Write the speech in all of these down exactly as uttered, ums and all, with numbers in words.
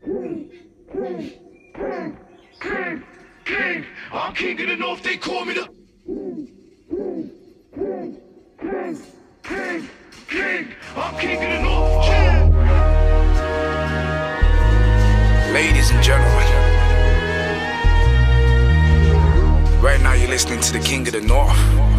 King, I'm king of the north, they call me the King, king, king, I'm king of the north. Yeah. Ladies and gentlemen, right now you're listening to the King of the North.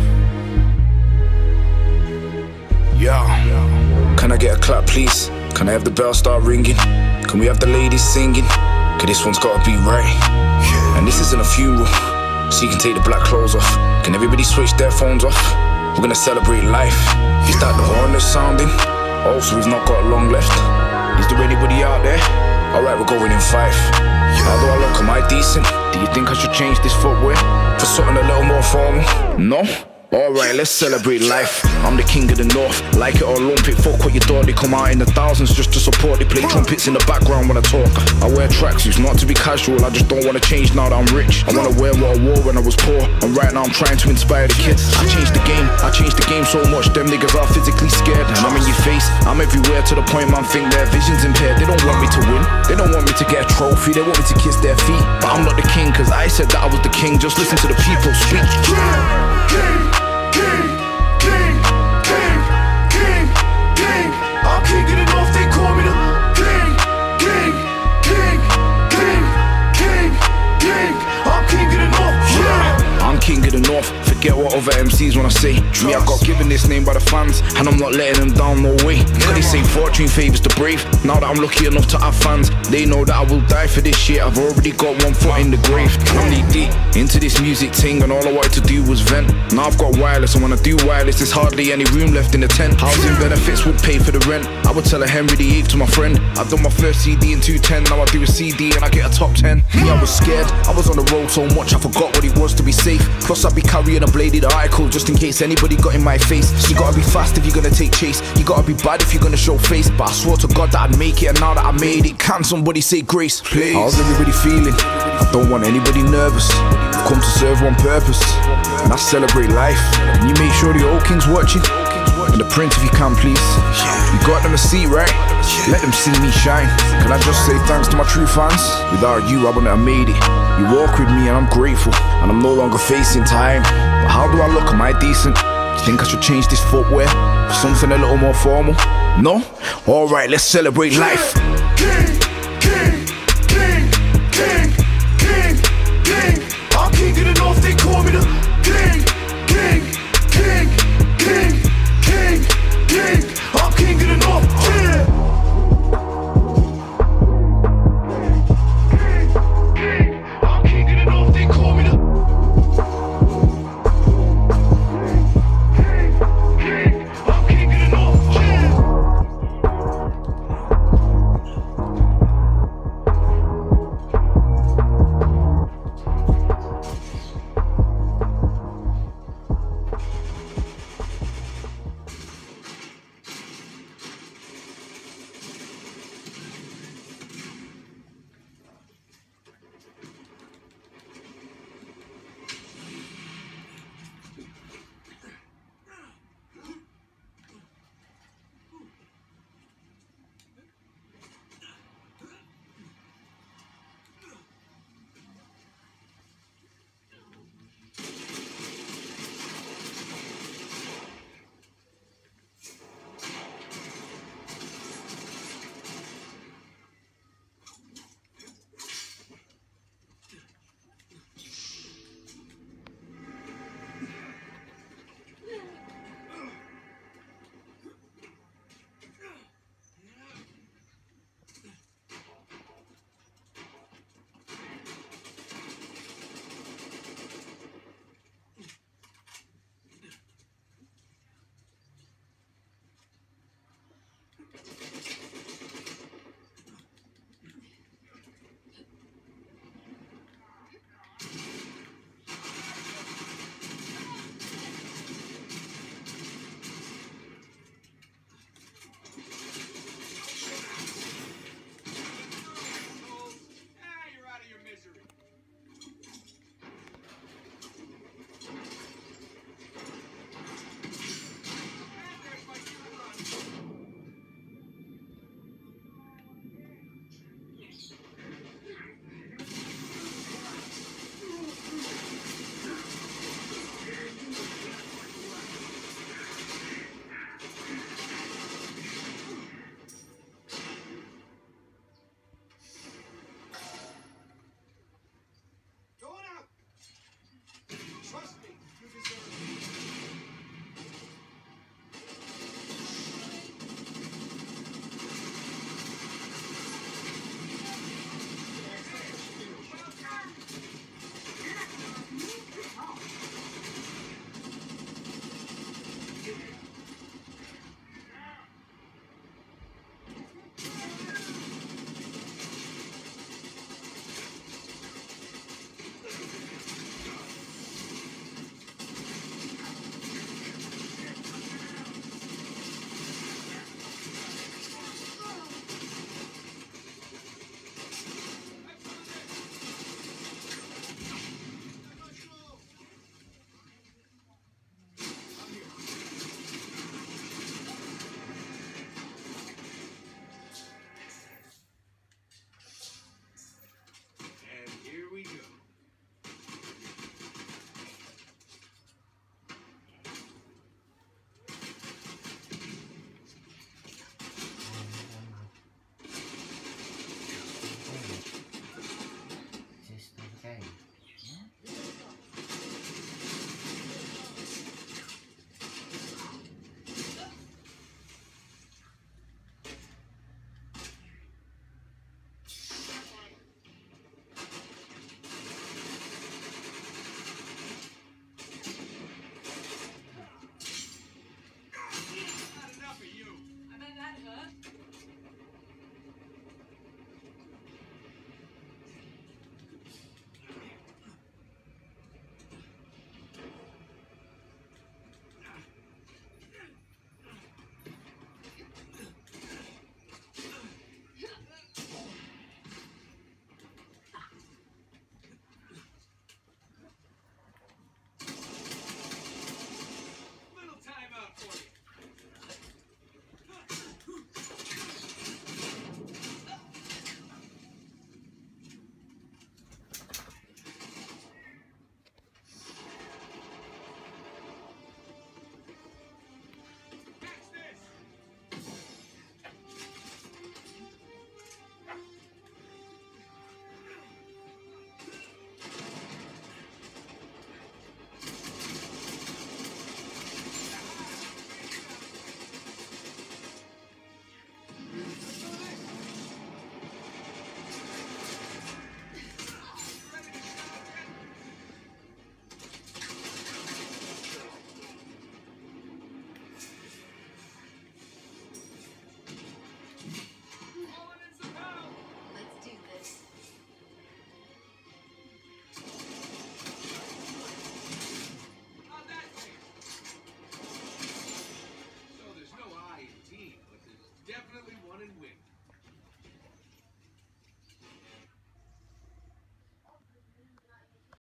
Yo, can I get a clap please? Can I have the bell start ringing? Can we have the ladies singing? Cause this one's gotta be right. And this isn't a funeral, so you can take the black clothes off. Can everybody switch their phones off? We're gonna celebrate life. Is that the horn that's sounding? Oh, so we've not got long left. Is there anybody out there? Alright, we're going in five. How do I look? Am I decent? Do you think I should change this footwear for something a little more formal? No? Alright, let's celebrate life. I'm the king of the north, like it or lump it. Fuck what you thought, they come out in the thousands just to support. They play trumpets in the background when I talk. I wear tracksuits, not to be casual, I just don't wanna change now that I'm rich. I wanna wear what I wore when I was poor, and right now I'm trying to inspire the kids. I changed the game, I changed the game so much, them niggas are physically scared. And I'm in your face, I'm everywhere to the point man think their vision's impaired. They don't want me to win, they don't want me to get a trophy, they want me to kiss their feet. But I'm not the king, cause I said that I was the king, just listen to the people speak. King, king, king, king, king, king, I'm king of the north, they call me the King, king, king, king, king, king, I'm king of the north, yeah. I'm king of the north, forget what other M Cs wanna say. Me, I got given this name by the fans, and I'm not letting them down, no way. Cause they say fortune favours the brave. Now that I'm lucky enough to have fans, they know that I will die for this shit. I've already got one foot in the grave. I'm knee deep into this music thing, and all I wanted to do was vent. Now I've got wireless, and when I do wireless, there's hardly any room left in the tent. Housing benefits would pay for the rent. I would tell a Henry the eighth to my friend. I've done my first C D in two ten, now I do a C D and I get a top ten. Me, I was scared, I was on the road so much I forgot what it was to be safe. Plus I'd be carrying a bladed article just in case anybody got in my face. So you gotta be fast if you're gonna take chase, you gotta be bad if you're gonna show face. But I swore to God that I'd make it, and now that I made it, can somebody say grace, please? How's everybody feeling? I don't want anybody nervous, I've come to serve one purpose, and I celebrate life. And you make sure the old king's watching, and the prince if you can please. You got them a seat, right? Let them see me shine. Can I just say thanks to my true fans? Without you I wouldn't have made it. You walk with me and I'm grateful, and I'm no longer facing time. But how do I look? Am I decent? Do you think I should change this footwear for something a little more formal? No? Alright, let's celebrate life. King, king, king, king, king, king, I'm king of the north, they call me the King, king, king, king, king, king,